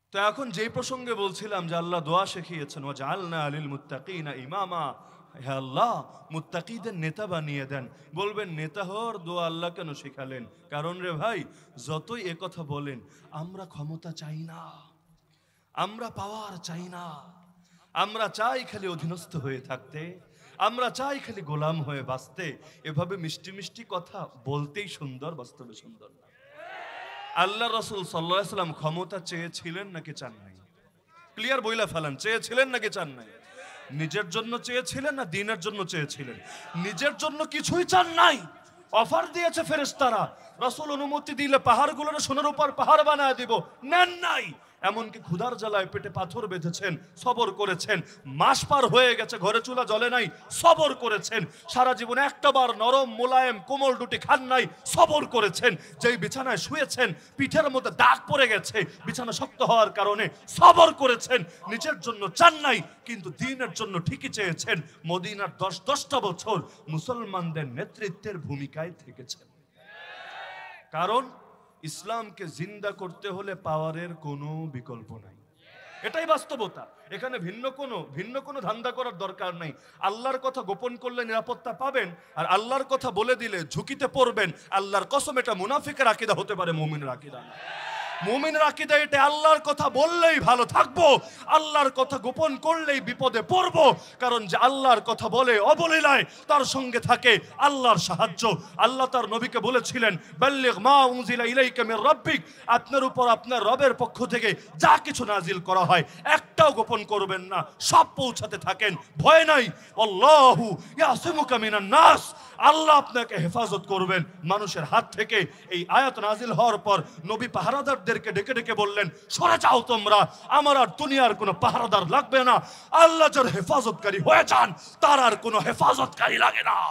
তো এখন যে প্রসঙ্গে বলছিলাম যে আল্লাহ দোয়া শিখিয়েছেন, ওয়াজআলনা লিল মুত্তাকিনা ইমামা, হে আল্লাহ মুত্তাকিদের নেতা বানিয়ে দেন। বলবেন নেতা হওয়ার দোয়া আল্লাহ কেন শিখালেন? কারণ রে ভাই, যতই এ কথা বলেন, আমরা ক্ষমতা চাই না, আমরা পাওয়ার চাই না, আমরা চাই খালি অধীনস্থ হয়ে থাকতে, আমরা চাই খালি গোলাম হয়ে বাঁচতে। এভাবে মিষ্টি মিষ্টি কথা বলতেই সুন্দর, বাস্তবে সুন্দর না। আল্লাহ রাসূল সাল্লাল্লাহু আলাইহি সাল্লাম ক্ষমতা চেয়েছিলেন নাকি চান নাই? ক্লিয়ার বইলা ফেলান, চেয়েছিলেন নাকি চান নাই? নিজের জন্য চেয়েছিলেন না দ্বীনের জন্য চেয়েছিলেন? নিজের জন্য কিছুই চান নাই। অফার দিয়েছে ফেরেশতারা, রাসূল অনুমতি দিলে পাহাড়গুলোর সোনার উপর পাহাড় বানায় দিব, নেন নাই। এমনকি ক্ষুধার জ্বালায় পেটে পাথর বেঁধেছেন, সবর করেছেন। মাস পার হয়ে গেছে, ঘরে চুলা জ্বলে নাই, সবর করেছেন। সারা জীবন একটা বার নরম মোলায়েম কোমল রুটি খান নাই, সবর করেছেন। যেই বিছানায় শুয়েছেন পিঠের মধ্যে দাগ পড়ে গেছে বিছানা শক্ত হওয়ার কারণে, সবর করেছেন। নিজের জন্য চান নাই, কিন্তু দ্বীনের জন্য ঠিকই চেয়েছেন। মদিনার 10টা বছর মুসলমানদের নেতৃত্বের ভূমিকায় থেকেছেন। কারণ ইসলামকে জিন্দা করতে হলে পাওয়ারের কোনো বিকল্প নাই, এটাই বাস্তবতা। এখানে ভিন্ন কোনো ধান্দা করার দরকার নাই। আল্লাহর কথা গোপন করলে নিরাপত্তা পাবেন, আর আল্লাহর কথা বলে দিলে ঝুঁকিতে পড়বেন। আল্লাহর কসম, এটা মুনাফিকের আকীদা হতে পারে, মুমিনের আকীদা না। মুমিনের আকীদা এটা, আল্লাহর কথা বললেই ভালো থাকবো, আল্লাহর কথা গোপন করলেই বিপদে পড়বো। কারণ যে আল্লাহর কথা বলে অবলীলায়, তার সঙ্গে থাকে আল্লাহর সাহায্য। আল্লাহ তার নবীকে বলেছিলেন, বাল্লিগ মা উনজিলা ইলাইকা মির রাব্বিক, আপনার উপর আপনার রবের পক্ষ থেকে যা কিছু নাজিল করা হয় একটাও গোপন করবেন না, সব পৌঁছাতে থাকেন, ভয় নাই। আল্লাহু ইয়াসিমুকা মিনান নাস, আল্লাহ আপনাকে হেফাজত করবেন মানুষের হাত থেকে। এই আয়াত নাজিল হওয়ার পর নবী পাহারাদারদেরকে ডেকে ডেকে বললেন, সরে যাও তোমরা, আমার আর দুনিয়ার কোনো পাহারাদার লাগবে না। আল্লাহ যার হেফাজতকারী হয়ে যান, তার আর কোনো হেফাজতকারী লাগে না।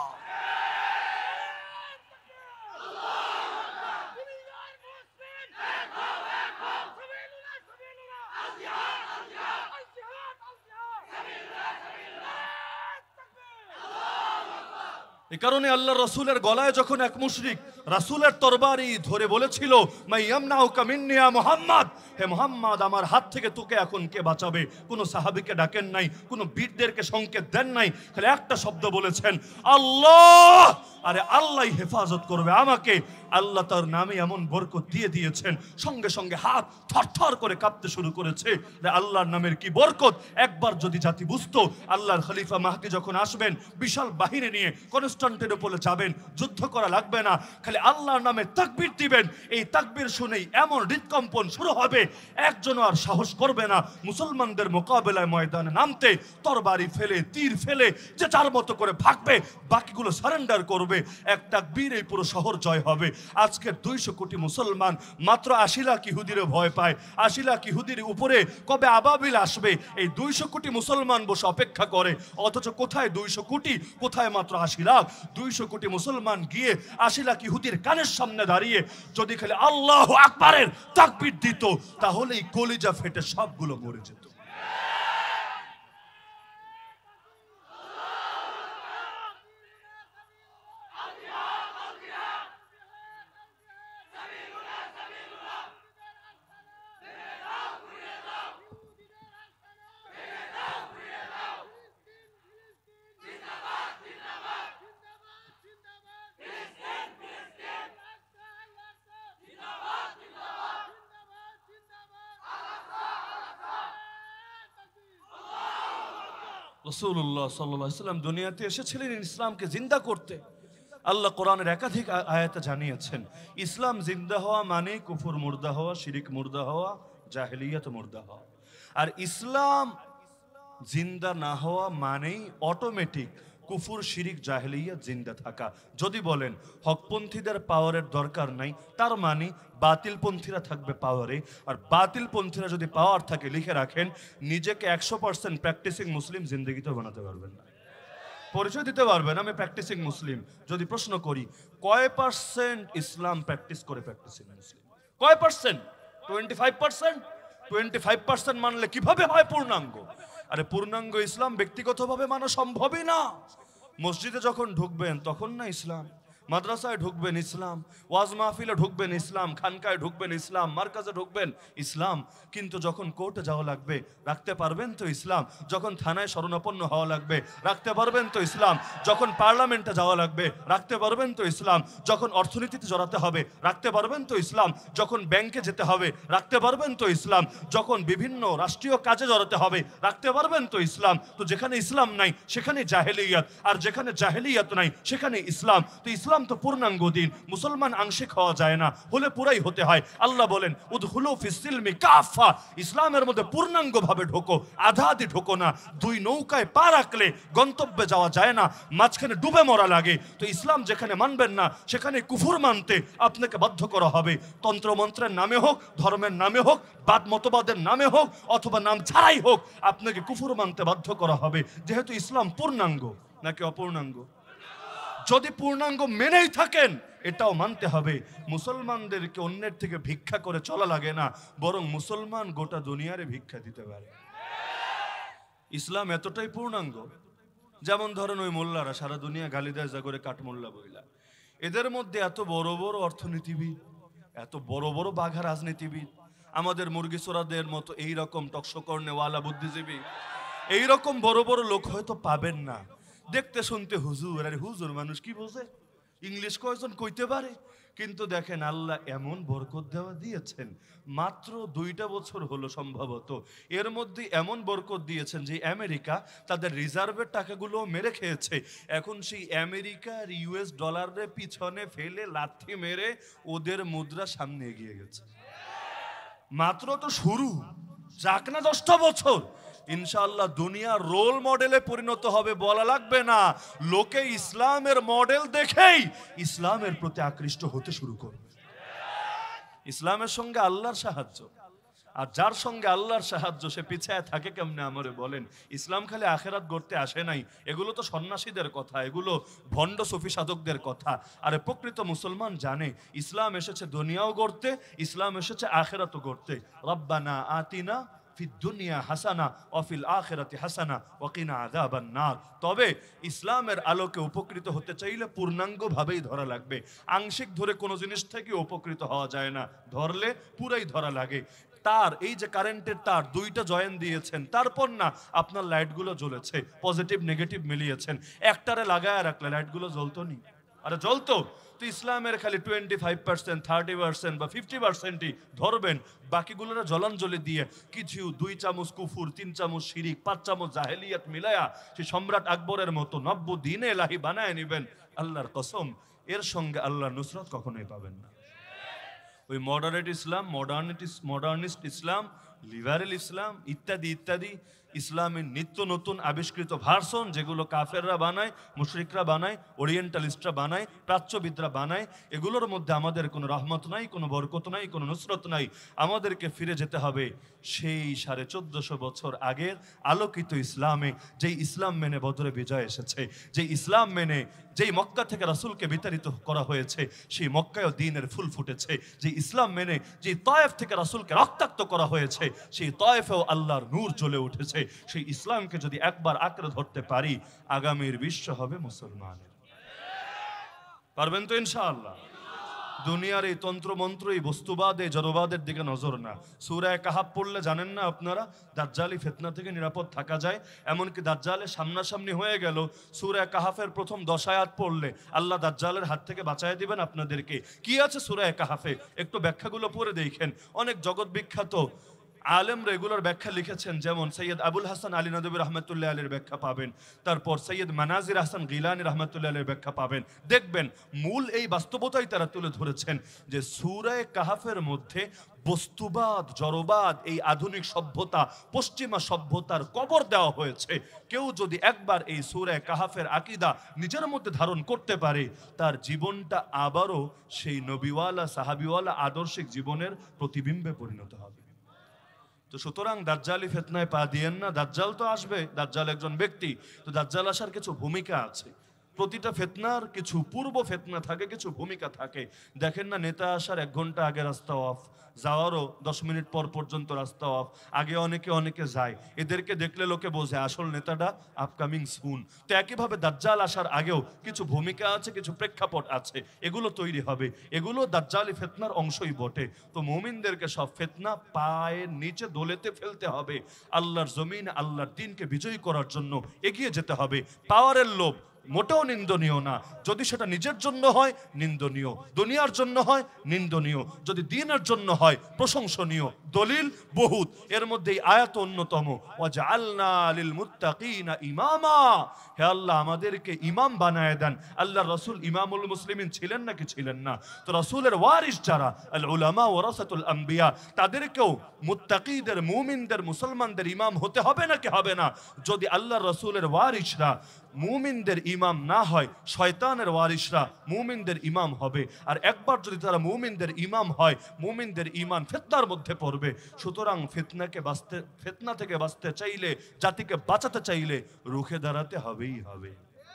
এই কারণে আল্লাহ রাসূলের গলায় যখন এক মুশরিক রাসূলের তরবারি ধরে বলেছিল, মাইয়ামনাউকা মিন্নি ইয়া মুহাম্মদ, হে মুহাম্মদ আমার হাত থেকে তোকে এখন কে বাঁচাবে? কোনো সাহাবীকে ডাকেন নাই, কোনো বীরদেরকে সংকেত দেন নাই, খালি একটা শব্দ বলেছেন, আল্লাহ। আরে আল্লাহই হেফাজত করবে আমাকে। আল্লাহ তার নামে এমন বরকত দিয়ে দিয়েছেন, সঙ্গে সঙ্গে হাত থরথর করে কাঁপতে শুরু করেছে। আল্লাহর নামের কি বরকত! একবার যদি জাতি বুঝতো, আল্লাহর খলিফা মাহদী যখন আসবেন বিশাল বাহিনী নিয়ে কনস্টান্টিনোপলে যাবেন, যুদ্ধ করা লাগবে না, খালি আল্লাহর নামে তাকবীর দিবেন। এই তাকবীর শুনেই এমন হৃদকম্পন শুরু হবে, একজনও আর সাহস করবে না মুসলমানদের মোকাবেলায় ময়দানে নামতে। তরবারি ফেলে, তীর ফেলে যে যার মতো করে ভাগবে, বাকিগুলো সারেন্ডার করবে। এক তাকবীর এই পুরো শহর জয় হবে। আজকের 200 কোটি মুসলমান মাত্র 80 লাখ ইহুদিরে ভয় পায়। 80 লাখ ইহুদির উপরে কবে আবাবিল আসবে, এই 200 কোটি মুসলমান বসে অপেক্ষা করে। অথচ কোথায় 200 কোটি, কোথায় মাত্র 80 লাখ। 200 কোটি মুসলমান গিয়ে 80 লাখ ইহুদির কানের সামনে দাঁড়িয়ে যদি খালি আল্লাহু আকবারের তাকবীর দিত, তাহলেই কলিজা ফেটে সবগুলো মরে যেত। রাসূলুল্লাহ সাল্লাল্লাহু আলাইহি ওয়াসাল্লাম দুনিয়াতে এসেছিলেন ইসলামকে জিন্দা করতে। আল্লাহ কোরআনের একাধিক আয়াতে জানিয়েছেন, ইসলাম জিন্দা হওয়া মানে কুফর মুর্দা হওয়া, শিরিক মুর্দা হওয়া, জাহেলিয়াত মুর্দা হওয়া। আর ইসলাম জিন্দা না হওয়া মানেই অটোমেটিক কুফর, শিরিক, জাহেলিয়াত জিন্দা থাকা। যদি বলেন হকপন্থীদের পাওয়ারের দরকার নাই, তার মানে বাতিলপন্থীরা থাকবে পাওয়ারে। আর বাতিলপন্থীরা যদি পাওয়ার থাকে, লিখে রাখেন, নিজেকে 100% প্র্যাকটিসিং মুসলিম জিন্দগিতে বানাতে পারবেন না, পরিচয় দিতে পারবেন আমি প্র্যাকটিসিং মুসলিম। যদি প্রশ্ন করি, কয় পার্সেন্ট ইসলাম প্র্যাকটিস করে প্র্যাকটিসিং মুসলিম? কয় পার্সেন্ট? 25%। 25% মানলে কিভাবে হয় পূর্ণাঙ্গ? আরে পূর্ণাঙ্গ ইসলাম ব্যক্তিগতভাবে মানা সম্ভবই না। মসজিদে যখন ঢুকবেন তখন না ইসলাম, মাদ্রাসায় ঢুকবেন ইসলাম, ওয়াজ মাহফিলে ঢুকবেন ইসলাম, খানকায় ঢুকবেন ইসলাম, মার্কাজে ঢুকবেন ইসলাম। কিন্তু যখন কোর্টে যাওয়া লাগবে রাখতে পারবেন তো ইসলাম? যখন থানায় শরণাপন্ন হওয়া লাগবে রাখতে পারবেন তো ইসলাম? যখন পার্লামেন্টে যাওয়া লাগবে রাখতে পারবেন তো ইসলাম? যখন অর্থনীতিতে জড়াতে হবে রাখতে পারবেন তো ইসলাম? যখন ব্যাংকে যেতে হবে রাখতে পারবেন তো ইসলাম? যখন বিভিন্ন রাষ্ট্রীয় কাজে জড়াতে হবে রাখতে পারবেন তো ইসলাম? তো যেখানে ইসলাম নাই সেখানে জাহেলিয়াত, আর যেখানে জাহেলিয়াত নাই সেখানে ইসলাম। তো ইসলাম তো পূর্ণাঙ্গ দিন, মুসলমান আংশিক হওয়া যায় না, হলে পুরাই হতে হয়। আল্লাহ বলেন উদখুলু ফিস সিলমি কাফা, ইসলামের মধ্যে পূর্ণাঙ্গ ভাবে ঢোকো, আধা আধি ঢোকো না। দুই নৌকায় পা রাখলে গন্তব্যে যাওয়া যায় না, মাঝখানে ডুবে মরা লাগে। তো ইসলাম যেখানে মানবেন না সেখানে কুফর মানতে আপনাকে বাধ্য করা হবে। তন্ত্রমন্ত্রের নামে হোক, ধর্মের নামে হোক, বাদ মতবাদের নামে হোক, অথবা নাম ছাড়াই হোক, আপনাকে কুফর মানতে বাধ্য করা হবে। যেহেতু ইসলাম পূর্ণাঙ্গ নাকি অপূর্ণাঙ্গ? যদি পূর্ণাঙ্গ মেনেই থাকেন এটাও মানতে হবে মুসলমানদেরকে অন্যের থেকে ভিক্ষা করে চলা লাগে না, বরং মুসলমান গোটা দুনিয়ারে ভিক্ষা দিতে পারে। ইসলাম এতটাই পূর্ণাঙ্গ, যেমন ধরেন ওই মোল্লারা সারা দুনিয়া গালি দেয় যা করে কাঠমোল্লা বইলা, এদের মধ্যে এত বড় বড় অর্থনীতিবিদ, এত বড় বড় বাঘা রাজনীতিবিদ, আমাদের মুরগি চোরাদের মতো এইরকম টকশকর্ণেওয়ালা বুদ্ধিজীবী, এইরকম বড় বড় লোক হয়তো পাবেন না। দেখতে শুনতে হুজুর, আরে হুজুর মানুষ কি বোঝে, ইংলিশ কয়জন কইতে পারে, কিন্তু দেখেন আল্লাহ এমন বরকত দেওয়া দিয়েছেন, মাত্র 2টা বছর হলো সম্ভবত, এর মধ্যে এমন বরকত দিয়েছেন যে আমেরিকা তাদের রিজার্ভের টাকাগুলো মেরে খেয়েছে। এখন সেই আমেরিকার ইউএস ডলারের পিছনে ফেলে লাথি মেরে ওদের মুদ্রা সামনে এগিয়ে গেছে। মাত্র তো শুরু, যাক না 10টা বছর, ইনশাআল্লাহ দুনিয়ার রোল মডেলে পরিণত হবে, বলা লাগবে না। লোকে ইসলামের মডেল দেখেই ইসলামের প্রতি আকৃষ্ট হতে শুরু করবে। ইসলামের সঙ্গে আল্লাহর সাহায্য, আর যার সঙ্গে আল্লাহর সাহায্য সে পিছায় থাকে কেমনে আমারে বলেন? ইসলাম খালি আখেরাত গড়তে আসে নাই, এগুলো তো সন্ন্যাসীদের কথা, এগুলো ভণ্ড সুফি সাধকদের কথা। আরে প্রকৃত মুসলমান জানে ইসলাম এসেছে দুনিয়াও গড়তে, ইসলাম এসেছে আখেরাতও গড়তে। রব্বানা আতিনা ফিদ দুনিয়া হাসানা ওয়া ফিল আখিরাতি হাসানা ওয়া কিনা আযাবান নার। তবে ইসলামের আলোকে উপকৃত হতে চাইলে পূর্ণাঙ্গভাবেই ধরা লাগবে। আংশিক ধরে কোনো জিনিস থেকে উপকৃত হওয়া যায় না, ধরলে পুরাই ধরা লাগে। তার এই যে কারেন্টের তার 2টা জয়েন দিয়েছেন, তারপর না আপনার লাইটগুলো জ্বলেছে, পজিটিভ নেগেটিভ মিলিয়েছেন, একটারে লাগায় রাখলে লাইটগুলো জ্বলতো নি? আরে জ্বলতো। তো ইসলামের খালি 25%, 30% বা 50%ই ধরবেন, বাকিগুলোরা জলাঞ্জলি দিয়ে কিছু 2 চামচ কুফুর, 3 চামচ শিরিক, 5 চামচ জাহেলিয়াত মিলায়া সে সম্রাট আকবরের মতো 90 দিনে এলাহি বানায় নেবেন, আল্লাহর কসম এর সঙ্গে আল্লাহর নুসরত কখনোই পাবেন না। ওই মডারেট ইসলাম, মডার্নিস্ট ইসলাম, লিবারেল ইসলাম ইত্যাদি ইত্যাদি ইসলামের নিত্য নতুন আবিষ্কৃত ভার্সন, যেগুলো কাফেররা বানায়, মুশরিকরা বানায়, ওরিয়েন্টালিস্টরা বানায়, প্রাচ্যবিদরা বানায়, এগুলোর মধ্যে আমাদের কোনো রহমত নাই, কোনো বরকত নাই, কোনো নুসরত নাই। আমাদেরকে ফিরে যেতে হবে সেই 1450 বছর আগের আলোকিত ইসলামে, যেই ইসলাম মেনে বদরে বিজয় এসেছে, যেই ইসলাম মেনে যেই মক্কা থেকে রাসূলকে বিতাড়িত করা হয়েছে সেই মক্কায়ও দ্বীনের ফুল ফুটেছে, যে ইসলাম মেনে যে তায়েফ থেকে রাসূলকে রক্তাক্ত করা হয়েছে সেই তায়েফেও আল্লাহর নূর জ্বলে উঠেছে। সেই ইসলামকে যদি একবার আঁকড়ে ধরতে পারি আগামীর বিশ্ব হবে মুসলমানের। পারবেন তো ইনশাআল্লাহ? দুনিয়ার এই তন্ত্রমন্ত্র, এই বস্তুবাদ, এই জড়বাদের দিকে নজর না। সূরা কাহাফ পড়লে জানেন না আপনারা দাজ্জালি ফিতনা থেকে নিরাপদ থাকা যায়, এমনকি দাজ্জালের সামনাসামনি হয়ে গেল সূরা কাহাফের প্রথম 10 আয়াত পড়লে আল্লাহ দাজ্জালের হাত থেকে বাঁচায় দিবেন আপনাদেরকে। কি আছে সূরা কাহাফে একটু ব্যাখ্যাগুলো পড়ে দেখেন। অনেক জগৎ বিখ্যাত আলেম রেগুলার ব্যাখ্যা লিখেছেন, যেমন সৈয়দ আবুল হাসান আলী নদভী রহমতুল্লাহ আলীর ব্যাখ্যা পাবেন, তারপর সৈয়দ মানাজির হাসান গিলানী রহমতুল্লাহ আলীর ব্যাখ্যা পাবেন। দেখবেন মূল এই বাস্তবতাই তারা তুলে ধরেছেন যে সূরা কাহাফের মধ্যে বস্তুবাদ, জড়বাদ, এই আধুনিক সভ্যতা, পশ্চিমা সভ্যতার কবর দেওয়া হয়েছে। কেউ যদি একবার এই সূরা কাহাফের আকীদা নিজের মধ্যে ধারণ করতে পারে তার জীবনটা আবারও সেই নবীওয়ালা সাহাবীওয়ালা আদর্শিক জীবনের প্রতিবিম্বে পরিণত হবে। তো সুতরাং দাজ্জালি ফিতনায় পা দিয়েন না। দাজ্জাল তো আসবে, দাজ্জাল একজন ব্যক্তি, তো দাজ্জাল আসার কিছু ভূমিকা আছে। প্রতিটা ফিতনার কিছু পূর্ব ফিতনা থাকে, কিছু ভূমিকা থাকে। দেখেন না, নেতা আসার 1 ঘন্টা আগে রাস্তা অফ, যাওয়ারও 10 মিনিট পর পর্যন্ত রাস্তা অফ, আগে অনেকে যায়। এদেরকে দেখলে লোকে বোঝে আসল নেতাটা আপকামিং সুন। তো একইভাবে দাজ্জাল আসার আগেও কিছু ভূমিকা আছে, কিছু প্রেক্ষাপট আছে, এগুলো তৈরি হবে। এগুলো দাজ্জালি ফিতনার অংশই বটে। তো মুমিনদেরকে সব ফিতনা পায়ের নিচে দোলেতে ফেলতে হবে, আল্লাহর জমিন, আল্লাহর দ্বীনকে বিজয়ী করার জন্য এগিয়ে যেতে হবে। পাওয়ারের লোভ মোটেও নিন্দনীয় না, যদি সেটা নিজের জন্য হয় নিন্দনীয়, দুনিয়ার জন্য হয় নিন্দনীয়, যদি দ্বীনের জন্য হয় প্রশংসনীয়। দলিল বহুত, এর মধ্যে এই আয়াত অন্যতম, ওয়াজআলনা লিল মুত্তাকিনা ইমামা। হে আল্লাহ, আমাদেরকে ইমাম বানায় দেন। আল্লাহর রাসূল ইমামুল মুসলিমিন ছিলেন নাকি ছিলেন না? তো রাসূলের ওয়ারিস যারা, আল উলামা ওয়ারাসাতুল আম্বিয়া, তাদেরকেও মুত্তাকিদের, মুমিনদের, মুসলমানদের ইমাম হতে হবে নাকি হবে না? যদি আল্লাহর রাসূলের ওয়ারিসরা মুমিনদের ইমাম না হয়, শয়তানের ওয়ারিসরা মুমিনদের ইমাম হবে। আর একবার যদি তারা মুমিনদের ইমাম হয়, মুমিনদের ইমান ফিতনার মধ্যে পড়বে। সুতরাং ফিতনা থেকে বাঁচতে চাইলে, জাতিকে বাঁচাতে চাইলে রুখে দাঁড়াতে হবেই হবে।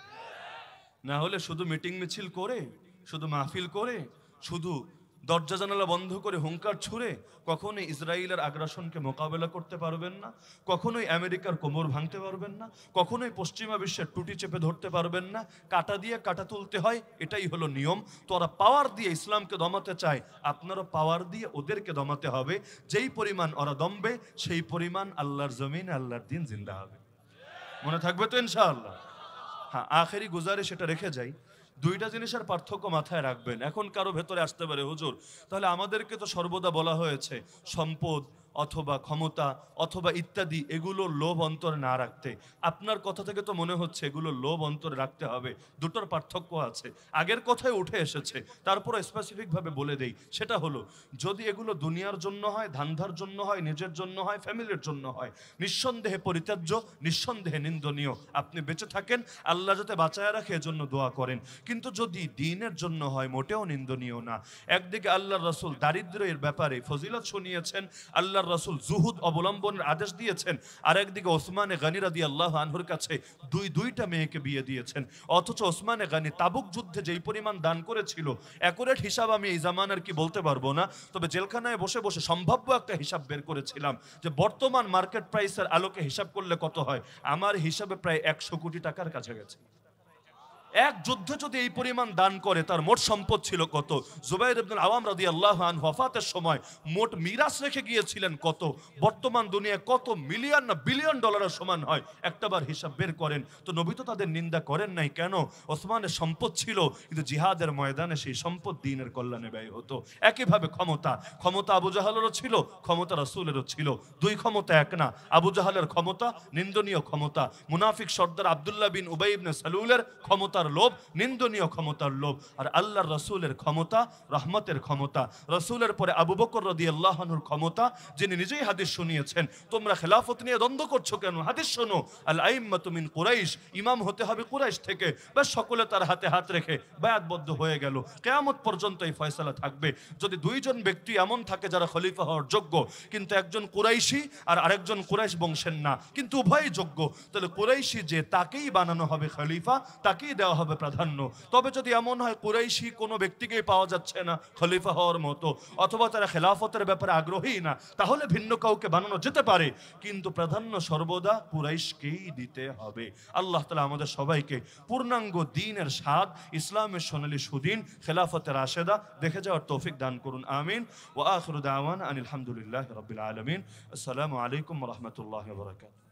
না হলে শুধু মিটিং মিছিল করে, শুধু মাহফিল করে, শুধু দরজা জানালা বন্ধ করে হুঙ্কার ছুঁড়ে কখনোই ইসরায়েলের আগ্রাসনকে মোকাবেলা করতে পারবেন না, কখনোই আমেরিকার কোমর ভাঙতে পারবেন না, কখনোই পশ্চিমা বিশ্বের টুটি চেপে ধরতে পারবেন না। কাটা দিয়ে কাটা তুলতে হয়, এটাই হলো নিয়ম। তো ওরা পাওয়ার দিয়ে ইসলামকে দমাতে চায়, আপনারও পাওয়ার দিয়ে ওদেরকে দমাতে হবে। যেই পরিমাণ ওরা দমবে, সেই পরিমাণ আল্লাহর জমিন, আল্লাহর দ্বীন জিন্দা হবে। মনে থাকবে তো ইনশাআল্লাহ? হ্যাঁ, আখেরি গুজারিশ সেটা রেখে যাই, দুইটা জিনিসের পার্থক্য মাথায় রাখবেন। এখন কারো ভেতরে আসতে পারে, হুজুর তাহলে আমাদেরকে তো সর্বদা বলা হয়েছে সম্পদ অথবা ক্ষমতা অথবা ইত্যাদি এগুলো লোভ অন্তরে না রাখতে। আপনার কথা থেকে তো মনে হচ্ছে এগুলো লোভ অন্তরে রাখতে হবে। দুটোর পার্থক্য আছে, আগের কথায় উঠে এসেছে, তারপরে স্পেসিফিক ভাবে বলে দেই। সেটা হলো, যদি এগুলো দুনিয়ার জন্য হয়, ধান্দার জন্য হয়, নিজের জন্য হয়, ফ্যামিলির জন্য হয়, নিঃসন্দেহে পরিত্যাজ্য, নিঃসন্দেহে নিন্দনীয়। আপনি বেঁচে থাকেন, আল্লাহ যাতে বাঁচায় রাখে এজন্য দোয়া করেন। কিন্তু যদি দ্বীনের জন্য হয়, মোটেও নিন্দনীয় না। একদিকে আল্লাহর রাসূল দারিদ্র্যের ব্যাপারে ফজিলত শুনিয়েছেন, আল্লাহর রাসূল জুহুদ অবলম্বনের আদেশ দিয়েছেন, আর একদিকে ওসমানে গনি রাদিয়াল্লাহু আনহুর কাছে দুইটা মেয়েকে বিয়ে দিয়েছেন। অথচ ওসমানে গনি তাবুক যুদ্ধে যেই পরিমাণ দান করেছিল, অ্যাকুরেট হিসাব আমি এই জামানার কি বলতে পারবো না, তবে জেলখানায় বসে বসে সম্ভাব্য একটা হিসাব বের করেছিলাম যে বর্তমান মার্কেট প্রাইসের আলোকে হিসাব করলে কত হয়। আমার হিসাবে প্রায় 100 কোটি টাকার কাছাকাছি। এক যুদ্ধ যদি এই পরিমাণ দান করে, তার মোট সম্পদ ছিল কত? জুবাইর ইবনুল আওয়াম রাদিয়াল্লাহু আনহু ওয়াফাতের সময় মোট মিরাস রেখে গিয়েছিলেন কত? বর্তমান দুনিয়ায় কত মিলিয়ন না বিলিয়ন ডলারের সমান হয়, একটাবার হিসাব বের করেন। তো নবী তো তাদের নিন্দা করেন নাই কেন? ওসমানের সম্পদ ছিল, কিন্তু জিহাদের ময়দানে সেই সম্পদ দ্বীনের কল্যাণে ব্যয় হতো। একইভাবে ক্ষমতা আবু জাহালেরও ছিল, ক্ষমতা রাসূলেরও ছিল। দুই ক্ষমতা এক না। আবু জাহালের ক্ষমতা নিন্দনীয় ক্ষমতা, মুনাফিক সর্দার আব্দুল্লাহ বিন উবাই ইবনে সালুলের ক্ষমতা লোভ, নিন্দনীয় ক্ষমতার লোভ। আর আল্লাহর রাসূলের ক্ষমতা রহমতের ক্ষমতা। রাসূলের পরে আবু বকর রাদিয়াল্লাহু আনহুর ক্ষমতা, যিনি নিজেই হাদিস শুনিয়েছেন, তোমরা খেলাফত নিয়ে দ্বন্দ্ব করছো কেন? হাদিস শোনো, আল আইম্মাতু মিন কুরাইশ, ইমাম হতে হবে কুরাইশ থেকে। বাস সকলে তার হাতে হাত রেখে বায়াতবদ্ধ হয়ে গেল। কিয়ামত পর্যন্ত এই ফয়সালা থাকবে। যদি দুইজন ব্যক্তি এমন থাকে যারা খলিফা হওয়ার যোগ্য, কিন্তু একজন কুরাইশি আর আরেকজন কুরাইশ বংশের না, কিন্তু উভয়ই যোগ্য, তাহলে কুরাইশি যে তাকেই বানানো হবে খলিফা, তাকেই দেওয়া হবে প্রাধান্য। তবে যদি এমন হয় কুরাইশি কোনো ব্যক্তিকেই পাওয়া যাচ্ছে না খলিফা হওয়ার মতো, অথবা তারা খেলাফতের ব্যাপারে আগ্রহী না, তাহলে ভিন্ন কাউকে বানানো যেতে পারে, কিন্তু প্রাধান্য সর্বদা কুরাইশকেই দিতে হবে। আল্লাহ তাআলা আমাদের সবাইকে পূর্ণাঙ্গ দ্বীনের স্বাদ, ইসলামের সোনালী সুদিন, খেলাফতের রাশেদা দেখে যাওয়ার তৌফিক দান করুন, আমিন। ওয়া আখিরু দাওয়ানা আনিল হামদুলিল্লাহি রাব্বিল আলামিন। আসসালামু আলাইকুম ওয়া রাহমাতুল্লাহি ওয়া বারাকাতুহু।